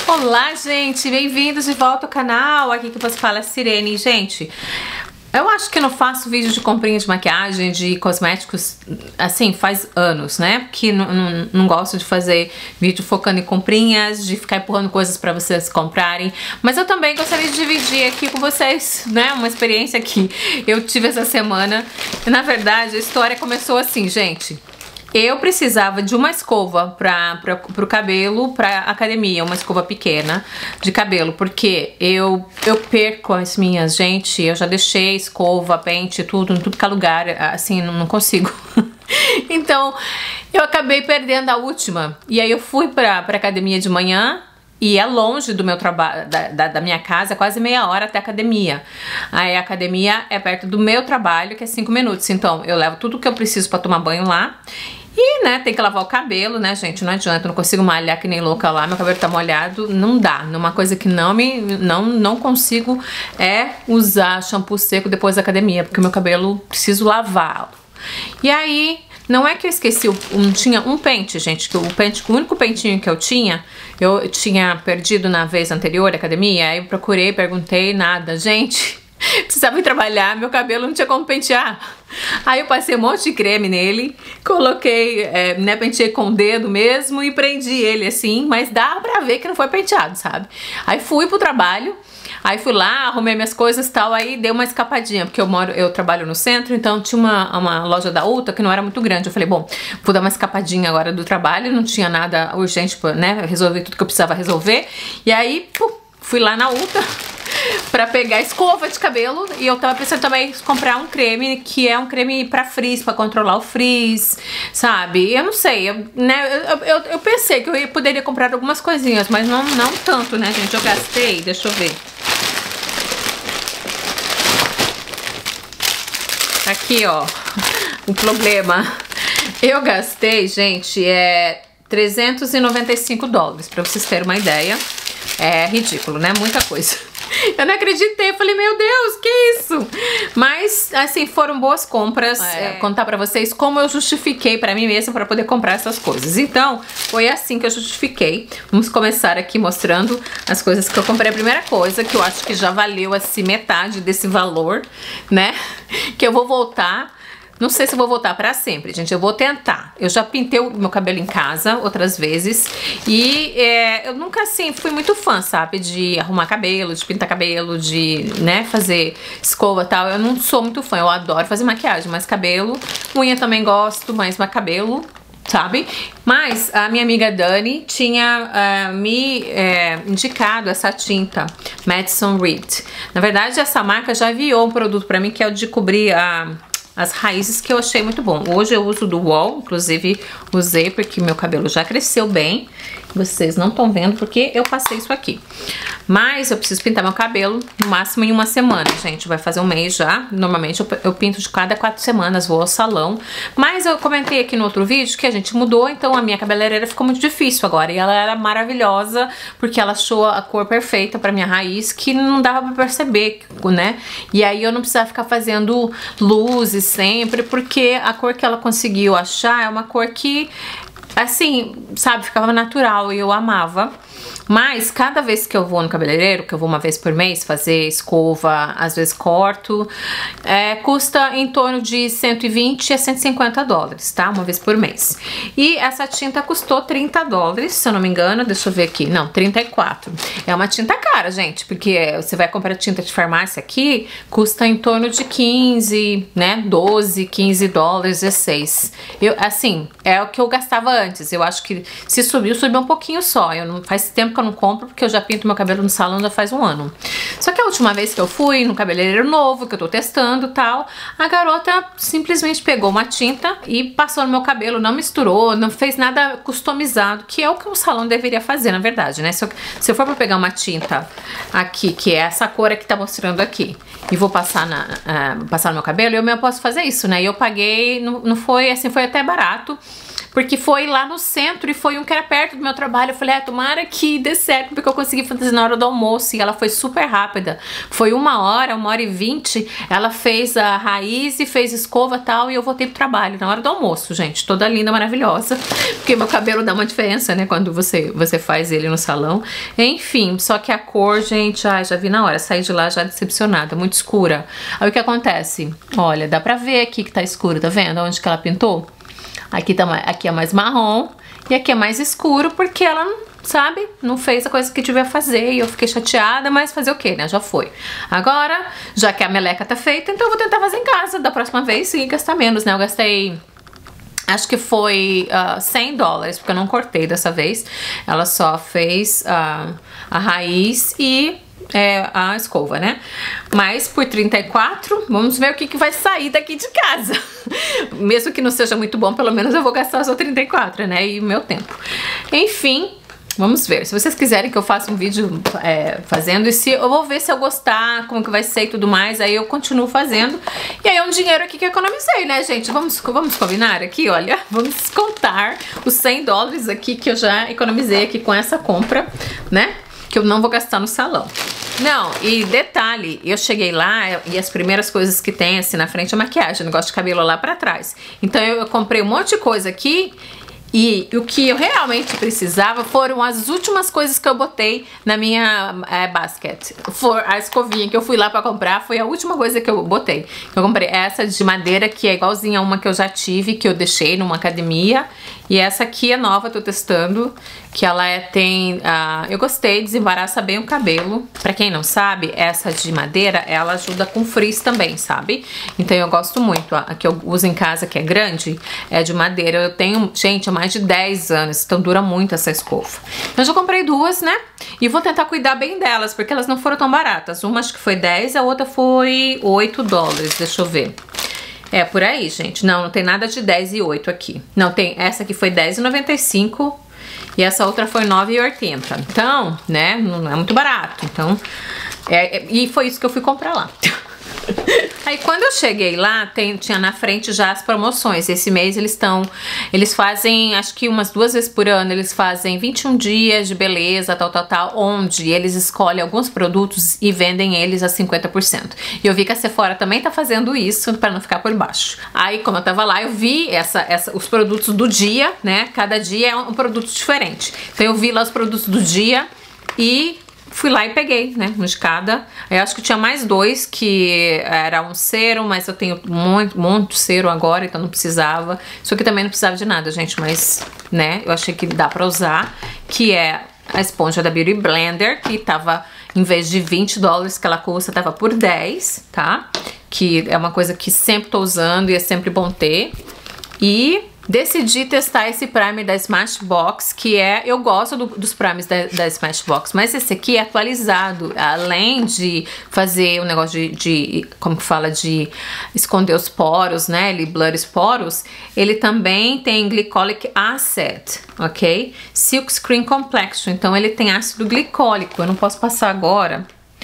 Olá, gente, bem-vindos de volta ao canal. Aqui que você fala é Sirene. Gente, eu acho que eu não faço vídeo de comprinha de maquiagem, de cosméticos, assim, faz anos, né? Porque não gosto de fazer vídeo focando em comprinhas, de ficar empurrando coisas pra vocês comprarem. Mas eu também gostaria de dividir aqui com vocês, né? Uma experiência que eu tive essa semana. E, na verdade, a história começou assim, gente. Eu precisava de uma escova pro cabelo, pra academia, uma escova pequena de cabelo, porque eu perco as minhas, gente, eu já deixei escova, pente, tudo, em tudo que é lugar, assim, não consigo. Então, eu acabei perdendo a última, e aí eu fui pra academia de manhã, e é longe do meu trabalho, da minha casa, quase meia hora até a academia. Aí a academia é perto do meu trabalho, que é 5 minutos. Então eu levo tudo que eu preciso pra tomar banho lá. E, né, tem que lavar o cabelo, né, gente? Não adianta, eu não consigo malhar que nem louca lá, meu cabelo tá molhado, não dá. Uma coisa que não consigo é usar shampoo seco depois da academia, porque o meu cabelo preciso lavá-lo. E aí, não é que eu esqueci, não tinha um pente, gente, que o único pentinho que eu tinha perdido na vez anterior da academia, aí eu procurei, perguntei, nada. Gente, precisava ir trabalhar, meu cabelo não tinha como pentear. Aí eu passei um monte de creme nele, coloquei, né, penteei com o dedo mesmo e prendi ele assim, mas dá pra ver que não foi penteado, sabe? Aí fui pro trabalho. Aí fui lá, arrumei minhas coisas e tal, aí dei uma escapadinha, porque eu trabalho no centro, então tinha uma loja da Ulta que não era muito grande. Eu falei, bom, vou dar uma escapadinha agora do trabalho, não tinha nada urgente, né, resolvi tudo que eu precisava resolver. E aí, fui lá na Ulta pra pegar escova de cabelo, e eu tava pensando também em comprar um creme, que é um creme pra frizz, pra controlar o frizz, sabe? Eu não sei, eu pensei que eu poderia comprar algumas coisinhas, mas não tanto, né, gente? Eu gastei, deixa eu ver. Aqui, ó, o problema. Eu gastei, gente, $395, pra vocês terem uma ideia. É ridículo, né? Muita coisa. Eu não acreditei, eu falei, meu Deus, que isso? Mas, assim, foram boas compras. Contar pra vocês como eu justifiquei pra mim mesma pra poder comprar essas coisas. Então, foi assim que eu justifiquei. Vamos começar aqui mostrando as coisas que eu comprei. A primeira coisa, que eu acho que já valeu, assim, metade desse valor, né? Que eu vou voltar. Não sei se eu vou voltar pra sempre, gente, eu vou tentar. Eu já pintei o meu cabelo em casa outras vezes e eu nunca, assim, fui muito fã, sabe, de arrumar cabelo, de pintar cabelo, de, né, fazer escova e tal. Eu não sou muito fã, eu adoro fazer maquiagem, mas cabelo, unha também gosto, mas cabelo, sabe? Mas a minha amiga Dani tinha me indicado essa tinta Madison Reed. Na verdade, essa marca já enviou um produto pra mim que é o de cobrir as raízes, que eu achei muito bom. Hoje eu uso do UOL, inclusive usei porque meu cabelo já cresceu bem. Vocês não estão vendo porque eu passei isso aqui. Mas eu preciso pintar meu cabelo no máximo em uma semana, gente. Vai fazer um mês já. Normalmente eu pinto de cada 4 semanas, vou ao salão. Mas eu comentei aqui no outro vídeo que a gente mudou, então a minha cabeleireira ficou muito difícil agora. E ela era maravilhosa, porque ela achou a cor perfeita pra minha raiz, que não dava pra perceber, né? E aí eu não precisava ficar fazendo luzes sempre, porque a cor que ela conseguiu achar é uma cor que, assim, sabe, ficava natural e eu amava. Mas cada vez que eu vou no cabeleireiro, que eu vou uma vez por mês fazer escova, às vezes corto, custa em torno de 120 a 150 dólares, tá? Uma vez por mês. E essa tinta custou 30 dólares, se eu não me engano, deixa eu ver aqui, não, 34. É uma tinta cara, gente, porque você vai comprar tinta de farmácia aqui, custa em torno de 15, né, 12, 15 dólares, 16. Assim, é o que eu gastava antes, eu acho que se subiu um pouquinho só, faz tempo que eu não compro, porque eu já pinto meu cabelo no salão já faz um ano. Só que a última vez que eu fui no cabeleireiro novo, que eu tô testando e tal, a garota simplesmente pegou uma tinta e passou no meu cabelo, não misturou, não fez nada customizado, que é o que um salão deveria fazer, na verdade, né? Se eu for pra pegar uma tinta aqui, que é essa cor que tá mostrando aqui, e vou passar no meu cabelo, eu posso fazer isso, né? E eu paguei, não foi assim, foi até barato, porque foi lá no centro e foi um que era perto do meu trabalho. Eu falei, tomara que dê certo, porque eu consegui fazer na hora do almoço e ela foi super rápida. Foi 1h e 20, ela fez a raiz e fez escova e tal, e eu voltei pro trabalho na hora do almoço, gente, toda linda, maravilhosa, porque meu cabelo dá uma diferença, né, quando você faz ele no salão. Enfim, só que a cor, gente, já vi na hora, saí de lá já decepcionada, muito escura. Aí o que acontece? Olha, dá pra ver aqui que tá escuro, tá vendo onde que ela pintou? Aqui é mais marrom e aqui é mais escuro, porque ela, sabe, não fez a coisa que devia fazer e eu fiquei chateada, mas fazer o que, né? Já foi. Agora, já que a meleca tá feita, então eu vou tentar fazer em casa da próxima vez e gastar menos, né? Eu gastei, acho que foi $100, porque eu não cortei dessa vez. Ela só fez a raiz e a escova, né? Mas por 34, vamos ver o que vai sair daqui de casa. Mesmo que não seja muito bom, pelo menos eu vou gastar só 34, né? E o meu tempo. Enfim, vamos ver. Se vocês quiserem que eu faça um vídeo fazendo, e se eu vou ver se eu gostar, como que vai ser e tudo mais, aí eu continuo fazendo. E aí é um dinheiro aqui que eu economizei, né, gente? Vamos combinar aqui, olha. Vamos descontar os $100 aqui que eu já economizei aqui com essa compra, né? Que eu não vou gastar no salão. Não, e detalhe, eu cheguei lá e as primeiras coisas que tem assim na frente é maquiagem, negócio de cabelo lá pra trás. Então eu comprei um monte de coisa aqui. E o que eu realmente precisava foram as últimas coisas que eu botei na minha basket. A escovinha que eu fui lá pra comprar foi a última coisa que eu botei. Eu comprei essa de madeira, que é igualzinha a uma que eu já tive, que eu deixei numa academia. E essa aqui é nova, tô testando, que ela eu gostei, desembaraça bem o cabelo. Pra quem não sabe, essa de madeira, ela ajuda com frizz também, sabe? Então eu gosto muito. A que eu uso em casa, que é grande, é de madeira. Eu tenho, gente, há mais de 10 anos, então dura muito essa escova. Então eu já comprei duas, né? E vou tentar cuidar bem delas, porque elas não foram tão baratas. Uma acho que foi 10, a outra foi $8, deixa eu ver. É por aí, gente. Não tem nada de 10 e 8 aqui. Não, tem essa aqui foi R$10,95 e essa outra foi R$9,80. Então, né, não é muito barato. Então, e foi isso que eu fui comprar lá. Aí quando eu cheguei lá, tinha na frente já as promoções. Esse mês eles fazem, acho que umas 2 vezes por ano, eles fazem 21 dias de beleza, tal, onde eles escolhem alguns produtos e vendem eles a 50%. E eu vi que a Sephora também tá fazendo isso para não ficar por baixo. Aí, como eu tava lá, eu vi os produtos do dia, né? Cada dia é um produto diferente. Então eu vi lá os produtos do dia e fui lá e peguei, né, um de cada. Eu acho que tinha mais 2, que era um cero, mas eu tenho muito cero agora, então não precisava. Isso aqui também não precisava de nada, gente, mas, né, eu achei que dá pra usar, que é a esponja da Beauty Blender, que tava, em vez de $20 que ela custa, tava por 10, tá? Que é uma coisa que sempre tô usando e é sempre bom ter. E decidi testar esse primer da Smashbox, que eu gosto dos primers da Smashbox, mas esse aqui é atualizado. Além de fazer o negócio como que fala, de esconder os poros, né, ele blur os poros, ele também tem Glycolic Acid, ok? Silk Screen Complexion, então ele tem ácido glicólico. Eu não posso passar agora,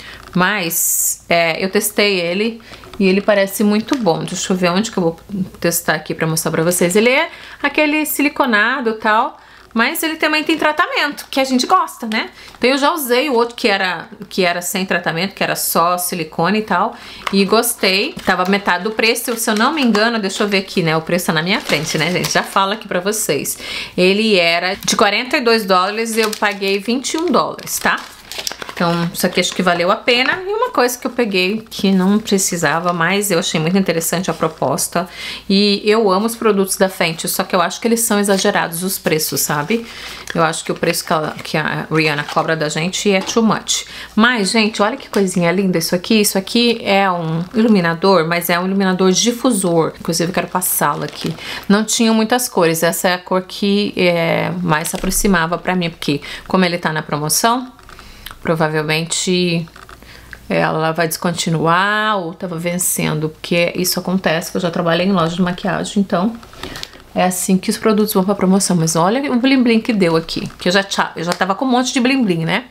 mas eu testei ele e ele parece muito bom. Deixa eu ver onde que eu vou testar aqui pra mostrar pra vocês. Ele é aquele siliconado e tal, mas ele também tem tratamento, que a gente gosta, né? Então eu já usei o outro que era sem tratamento, que era só silicone e tal, e gostei. Tava metade do preço, se eu não me engano, deixa eu ver aqui, né? O preço tá na minha frente, né, gente? Já falo aqui pra vocês. Ele era de $42 e eu paguei $21, tá? Então, isso aqui acho que valeu a pena. E uma coisa que eu peguei que não precisava, mas eu achei muito interessante a proposta. E eu amo os produtos da Fenty, só que eu acho que eles são exagerados os preços, sabe? Eu acho que o preço que a Rihanna cobra da gente é too much. Mas, gente, olha que coisinha linda isso aqui. Isso aqui é um iluminador, mas é um iluminador difusor. Inclusive, eu quero passá-lo aqui. Não tinha muitas cores. Essa é a cor que mais se aproximava pra mim, porque como ele tá na promoção, provavelmente ela vai descontinuar ou tava vencendo, porque isso acontece, que eu já trabalhei em loja de maquiagem, então é assim que os produtos vão pra promoção. Mas olha o bling bling que deu aqui, que eu já tava com um monte de bling bling, né?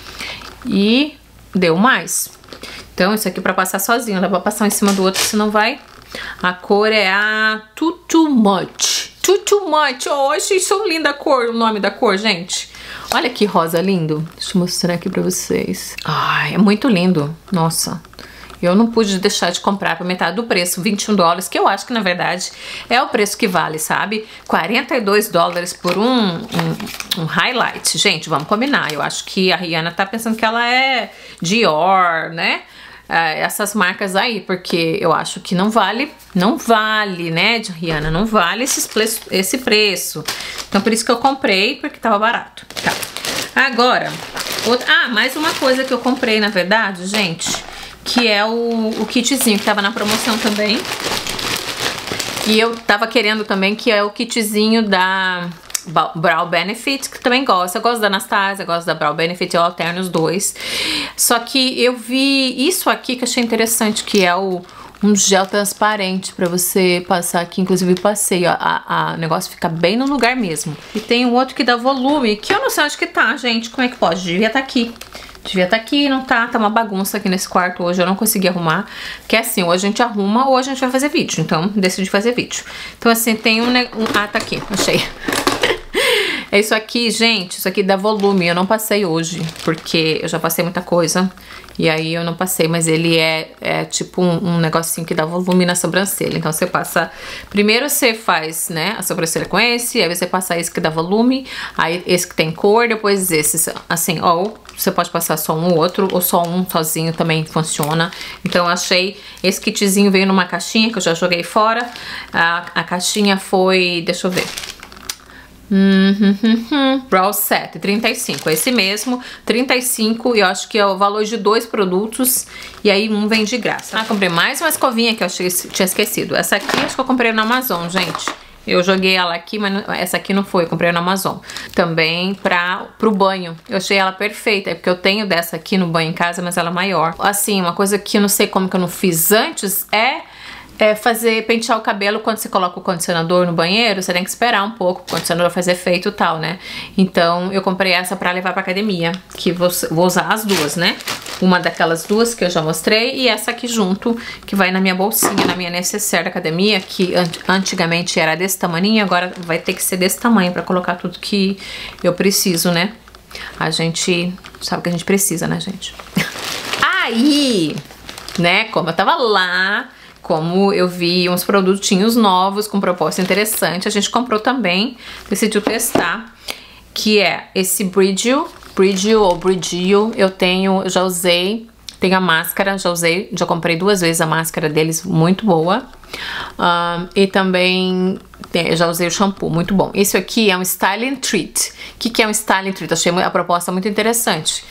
E deu mais. Então isso aqui pra passar sozinho, não dá pra passar um em cima do outro, senão vai. A cor é a Too Much, Too much. Oh, achei tão linda a cor, o nome da cor, gente. Olha que rosa lindo. Deixa eu mostrar aqui pra vocês. Ai, é muito lindo. Nossa. Eu não pude deixar de comprar por metade do preço, 21 dólares, que eu acho que na verdade é o preço que vale, sabe? 42 dólares por um highlight. Gente, vamos combinar. Eu acho que a Rihanna tá pensando que ela é Dior, né? Essas marcas aí, porque eu acho que não vale, né, de Rihanna, não vale esse preço. Então por isso que eu comprei, porque tava barato. Tá. Agora, mais uma coisa que eu comprei, na verdade, gente, que é o kitzinho que tava na promoção também. E eu tava querendo também, que é o kitzinho da Brow Benefit, que também gosto. Eu gosto da Anastasia, eu gosto da Brow Benefit, eu alterno os dois. Só que eu vi isso aqui que eu achei interessante, que é um gel transparente pra você passar aqui. Inclusive passei, ó, o negócio fica bem no lugar mesmo. E tem um outro que dá volume, que eu não sei onde que tá, gente. Como é que pode? Devia estar aqui. Devia estar aqui, não tá? Tá uma bagunça aqui nesse quarto hoje, eu não consegui arrumar. Porque assim, ou a gente arruma ou a gente vai fazer vídeo. Então, decidi fazer vídeo. Então assim, tem tá aqui, achei. É isso aqui, gente, isso aqui dá volume. Eu não passei hoje, porque eu já passei muita coisa. E aí eu não passei, mas ele é tipo um negocinho que dá volume na sobrancelha. Então você passa... Primeiro você faz, né, a sobrancelha com esse, aí você passa esse que dá volume, aí esse que tem cor, depois esse, assim, ou você pode passar só um ou outro, ou só um sozinho também funciona. Então eu achei, esse kitzinho veio numa caixinha que eu já joguei fora. A caixinha foi, deixa eu ver... Brow Set, 35, esse mesmo, 35, e eu acho que é o valor de 2 produtos, e aí um vem de graça. Comprei mais uma escovinha que eu tinha esquecido. Essa aqui acho que eu comprei na Amazon, gente. Eu joguei ela aqui, mas essa aqui não foi, eu comprei na Amazon. Também pro banho. Eu achei ela perfeita, é porque eu tenho dessa aqui no banho em casa, mas ela é maior. Assim, uma coisa que eu não sei como que eu não fiz antes é pentear o cabelo. Quando você coloca o condicionador no banheiro, você tem que esperar um pouco o condicionador fazer efeito e tal, né? Então eu comprei essa pra levar pra academia, que vou usar as duas, né? Uma daquelas duas que eu já mostrei e essa aqui junto, que vai na minha bolsinha, na minha necessaire da academia, que antigamente era desse tamanho, agora vai ter que ser desse tamanho pra colocar tudo que eu preciso, né? A gente sabe que a gente precisa, né, gente? Aí, né, como eu tava lá... Como eu vi uns produtinhos novos com proposta interessante, a gente comprou também, decidiu testar, que é esse Bridgio ou Bridgio. Eu já usei, tem a máscara, já comprei 2 vezes a máscara deles, muito boa. E também eu já usei o shampoo, muito bom. Esse aqui é um Styling Treat. O que é um Styling Treat? Eu achei a proposta muito interessante.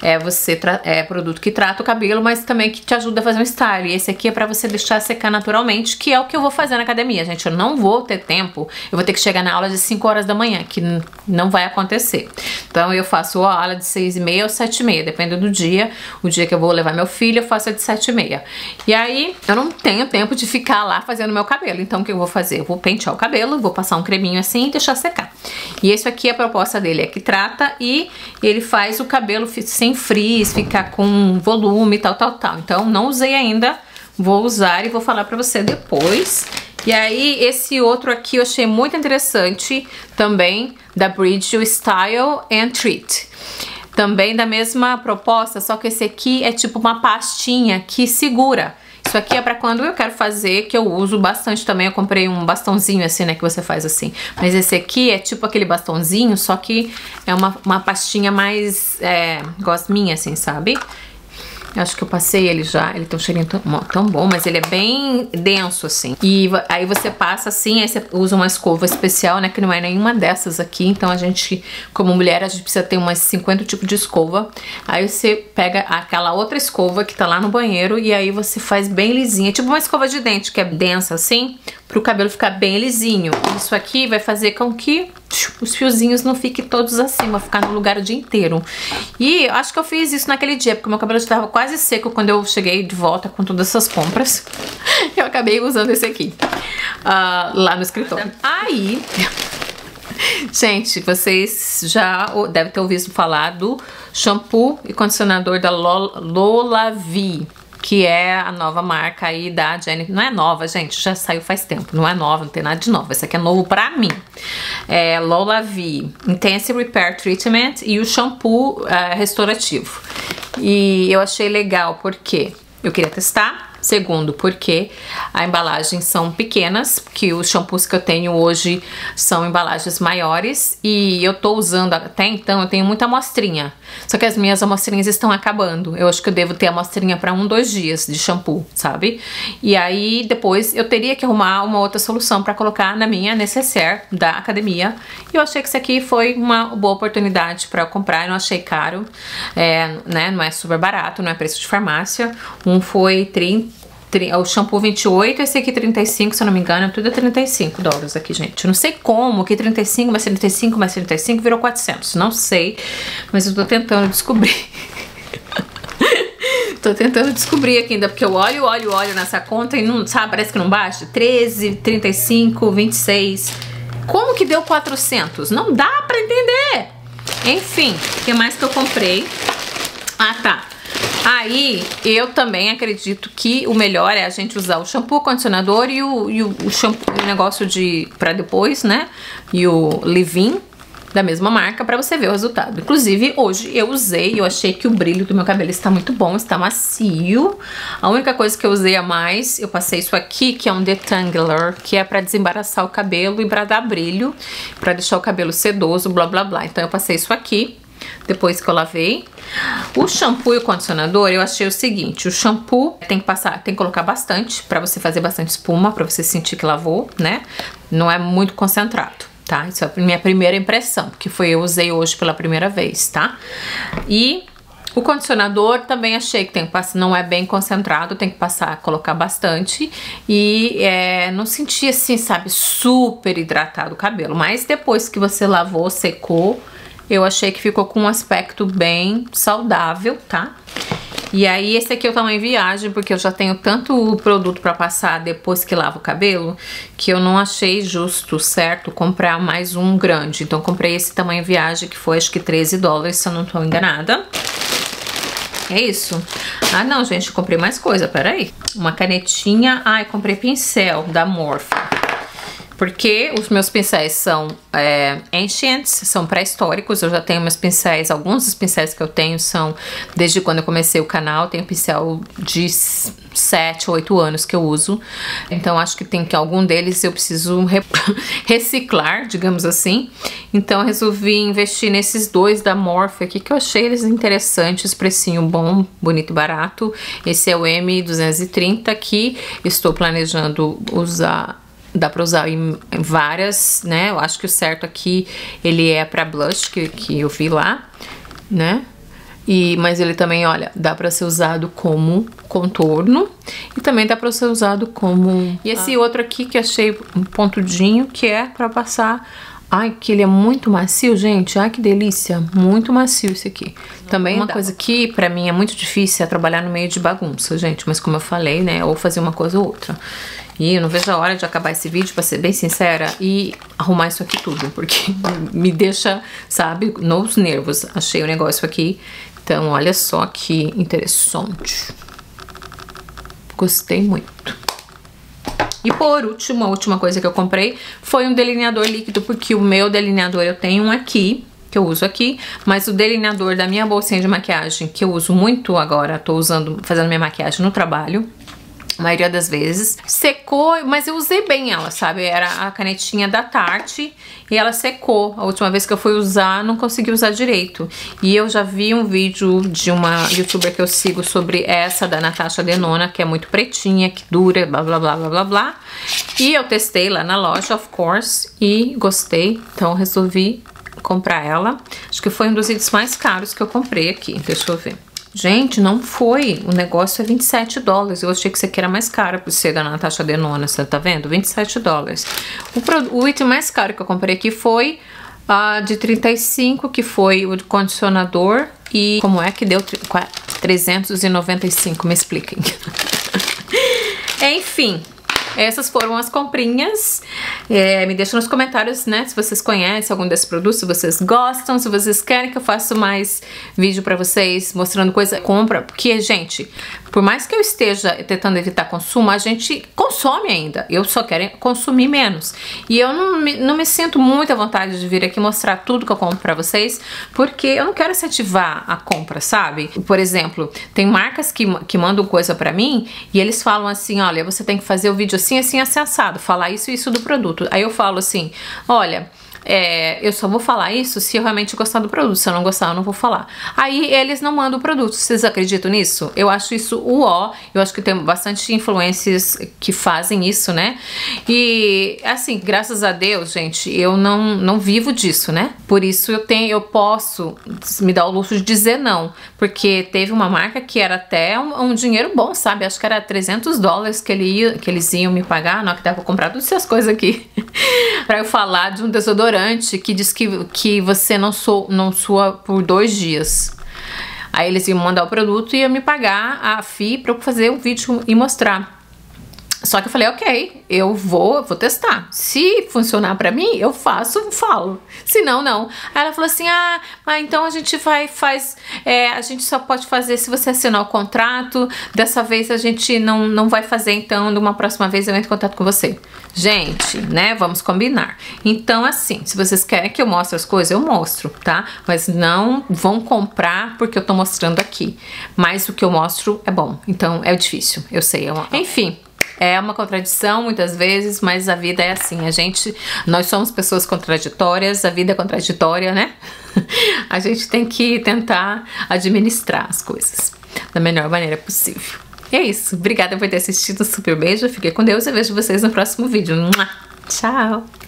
É produto que trata o cabelo, mas também que te ajuda a fazer um style. Esse aqui é pra você deixar secar naturalmente, que é o que eu vou fazer na academia, gente. Eu não vou ter tempo, eu vou ter que chegar na aula de 5 horas da manhã, que não vai acontecer. Então eu faço a aula de 6h30 ou 7h30, dependendo do dia. O dia que eu vou levar meu filho, eu faço a de 7h30. E aí, eu não tenho tempo de ficar lá fazendo meu cabelo. Então o que eu vou fazer? Eu vou pentear o cabelo, vou passar um creminho assim e deixar secar. E esse aqui, a proposta dele é que trata e ele faz o cabelo sem frizz, ficar com volume, tal. Então não usei ainda, vou usar e vou falar pra você depois. E aí esse outro aqui eu achei muito interessante também, da Bridgio Style and Treat. Também da mesma proposta, só que esse aqui é tipo uma pastinha que segura. Isso aqui é pra quando eu quero fazer, que eu uso bastante também. Eu comprei um bastãozinho assim, né, que você faz assim. Mas esse aqui é tipo aquele bastãozinho, só que é uma pastinha mais gosminha assim, sabe? Acho que eu passei ele já, ele tem um cheirinho tão bom, mas ele é bem denso, assim. E aí você passa assim, aí você usa uma escova especial, né, que não é nenhuma dessas aqui. Então a gente, como mulher, a gente precisa ter umas 50 tipos de escova. Aí você pega aquela outra escova que tá lá no banheiro e aí você faz bem lisinha. Tipo uma escova de dente que é densa assim, pro cabelo ficar bem lisinho. Isso aqui vai fazer com que os fiozinhos não fiquem todos assim, vai ficar no lugar o dia inteiro. E acho que eu fiz isso naquele dia, porque meu cabelo estava quase seco quando eu cheguei de volta com todas essas compras. Eu acabei usando esse aqui lá no escritório. Aí, gente, vocês já devem ter ouvido falar do shampoo e condicionador da LolaVie, que é a nova marca aí da Jennifer. Não é nova, gente, já saiu faz tempo. Não é nova, não tem nada de novo. Esse aqui é novo pra mim. É LolaVie Intense Repair Treatment e o shampoo restaurativo. E eu achei legal porque eu queria testar. Segundo, porque a embalagem são pequenas, que os shampoos que eu tenho hoje são embalagens maiores e eu tô usando até então, eu tenho muita amostrinha. Só que as minhas amostrinhas estão acabando. Eu acho que eu devo ter amostrinha para 1, 2 dias de shampoo, sabe? E aí depois eu teria que arrumar uma outra solução para colocar na minha necessaire da academia. E eu achei que isso aqui foi uma boa oportunidade para eu comprar. Eu não achei caro, né? Não é super barato, não é preço de farmácia. Um foi o shampoo 28, esse aqui 35, se eu não me engano, tudo é 35 dólares aqui, gente. Eu não sei como que 35 mais 35 mais 35 virou 400, não sei, mas eu tô tentando descobrir. Tô tentando descobrir aqui ainda, porque eu olho nessa conta e não, sabe, parece que não baixa. 13, 35, 26. Como que deu 400? Não dá pra entender. Enfim, o que mais que eu comprei? Ah, tá. Aí, eu também acredito que o melhor é a gente usar o shampoo, o condicionador e o shampoo, o negócio pra depois, né? E o leave-in da mesma marca pra você ver o resultado. Inclusive, hoje eu usei e eu achei que o brilho do meu cabelo está muito bom, está macio. A única coisa que eu usei a mais, eu passei isso aqui, que é um detangler, que é pra desembaraçar o cabelo e pra dar brilho, pra deixar o cabelo sedoso, blá blá blá. Então eu passei isso aqui. Depois que eu lavei. O shampoo e o condicionador, eu achei o seguinte: o shampoo tem que colocar bastante pra você fazer bastante espuma, pra você sentir que lavou, né? Não é muito concentrado, tá? Isso é a minha primeira impressão, porque eu usei hoje pela primeira vez, tá? E o condicionador também achei que tem que passar, não é bem concentrado, tem que passar, colocar bastante. E não senti assim, sabe, super hidratado o cabelo. Mas depois que você lavou, secou, eu achei que ficou com um aspecto bem saudável, tá? E aí esse aqui é o tamanho viagem, porque eu já tenho tanto produto pra passar depois que lavo o cabelo, que eu não achei justo, certo, comprar mais um grande. Então comprei esse tamanho viagem, que foi acho que 13 dólares, se eu não tô enganada. É isso. Ah não, gente, comprei mais coisa, peraí. Uma canetinha, eu comprei pincel da Morphe. Porque os meus pincéis são ancients, são pré-históricos. Eu já tenho meus pincéis, alguns dos pincéis que eu tenho são desde quando eu comecei o canal. Tenho pincel de 7, 8 anos que eu uso. Então acho que tem que algum deles eu preciso reciclar, digamos assim. Então eu resolvi investir nesses dois da Morphe aqui, que eu achei eles interessantes, precinho bom, bonito e barato. Esse é o M230 que estou planejando usar. Dá pra usar em várias, né? Eu acho que o certo aqui, ele é pra blush, que eu vi lá, né? Mas ele também, olha, dá pra ser usado como contorno. E também dá pra ser usado como... E esse outro aqui que achei um pontudinho, que é pra passar... Ai, que ele é muito macio, gente. Ai, que delícia. Muito macio esse aqui. Também uma coisa que pra mim é muito difícil é trabalhar no meio de bagunça, gente. Mas como eu falei, né? Ou fazer uma coisa ou outra. E eu não vejo a hora de acabar esse vídeo, pra ser bem sincera, e arrumar isso aqui tudo, porque me deixa, sabe, nos nervos. Achei o negócio aqui. Então, olha só que interessante. Gostei muito. E por último, a última coisa que eu comprei foi um delineador líquido, porque o meu delineador eu tenho um aqui, que eu uso aqui, mas o delineador da minha bolsinha de maquiagem, que eu uso muito agora, tô usando, fazendo minha maquiagem no trabalho, a maioria das vezes, secou, mas eu usei bem ela, sabe? Era a canetinha da Tarte e ela secou. A última vez que eu fui usar, não consegui usar direito. E eu já vi um vídeo de uma youtuber que eu sigo sobre essa, da Natasha Denona, que é muito pretinha, que dura, blá, blá, blá, blá, blá, blá. E eu testei lá na loja, of course, e gostei. Então eu resolvi comprar ela. Acho que foi um dos itens mais caros que eu comprei aqui. Deixa eu ver. Gente, não foi. O negócio é 27 dólares. Eu achei que isso aqui era mais caro por ser da Natasha Denona, você tá vendo? 27 dólares. O item mais caro que eu comprei aqui foi de 35, que foi o condicionador. E como é que deu 395? Me expliquem. Enfim, essas foram as comprinhas. Me deixa nos comentários, né, se vocês conhecem algum desses produtos, se vocês gostam, se vocês querem que eu faça mais vídeo pra vocês mostrando coisa, compra, porque, gente, por mais que eu esteja tentando evitar consumo, a gente consome ainda. Eu só quero consumir menos. E eu não me sinto muito à vontade de vir aqui mostrar tudo que eu compro pra vocês, porque eu não quero incentivar a compra, sabe? Por exemplo, tem marcas que mandam coisa pra mim e eles falam assim, olha, você tem que fazer o vídeo assim, assim, assim, assado, falar isso e isso do produto. Aí eu falo assim, olha, eu só vou falar isso se eu realmente gostar do produto. Se eu não gostar, eu não vou falar. Aí eles não mandam o produto. Vocês acreditam nisso? Eu acho isso uó. Eu acho que tem bastante influencers que fazem isso, né? E assim, graças a Deus, gente, eu não vivo disso, né? Por isso eu posso me dar o luxo de dizer não. Porque teve uma marca que era até um dinheiro bom, sabe? Acho que era $300 que eles iam me pagar. Não, que dava pra comprar todas essas coisas aqui. Pra eu falar de um desodorante que diz que você não sua por 2 dias. Aí eles iam mandar o produto e iam me pagar a fee pra eu fazer um vídeo e mostrar. Só que eu falei, ok, eu vou testar. Se funcionar pra mim, eu falo. Se não, não. Aí ela falou assim, então a gente a gente só pode fazer se você assinar o contrato. Dessa vez a gente não vai fazer, então, de uma próxima vez eu entro em contato com você. Gente, né, vamos combinar. Então, assim, se vocês querem que eu mostre as coisas, eu mostro, tá? Mas não vão comprar porque eu tô mostrando aqui. Mas o que eu mostro é bom. Então, é difícil, eu sei. Enfim. É uma contradição muitas vezes, mas a vida é assim, nós somos pessoas contraditórias, a vida é contraditória, né? A gente tem que tentar administrar as coisas da melhor maneira possível. E é isso, obrigada por ter assistido, super beijo, fiquei com Deus e vejo vocês no próximo vídeo. Tchau!